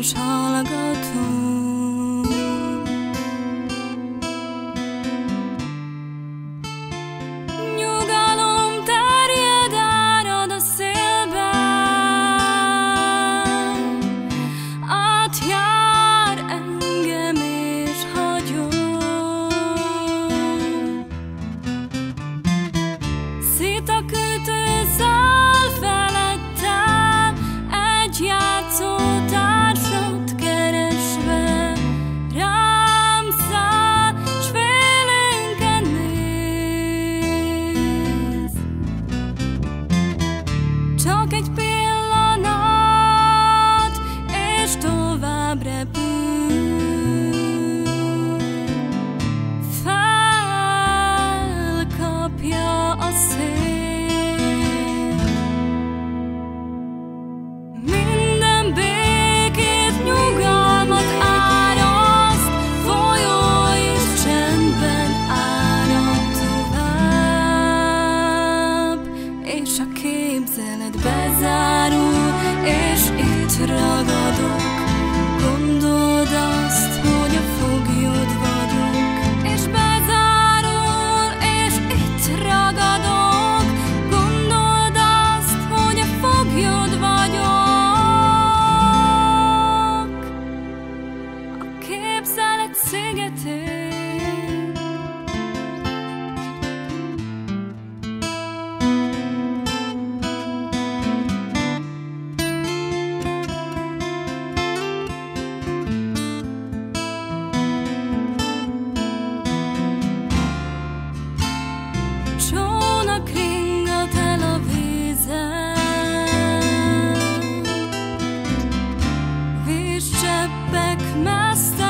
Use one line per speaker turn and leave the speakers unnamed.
és hallgatunk. Nyugalom terjed, árad a szélben, átjár engem és hagyom. Szétakütő száll felettem, egy játszótársat keresve, rám száll, s félénken néz. Csak egy pillanat, és tovább repül. Felkapja a szél. Minden békét, nyugalmat áraszt, folyó is csendben árad tovább, és a képzelet bezárul, és itt ragadok. Gondold azt, hogy a foglyod vagyok, és bezárul, és itt ragadok. Gondold azt, hogy a foglyod vagyok, a képzelet szigetén. Csónak ringat el a vízen, vízcseppek messze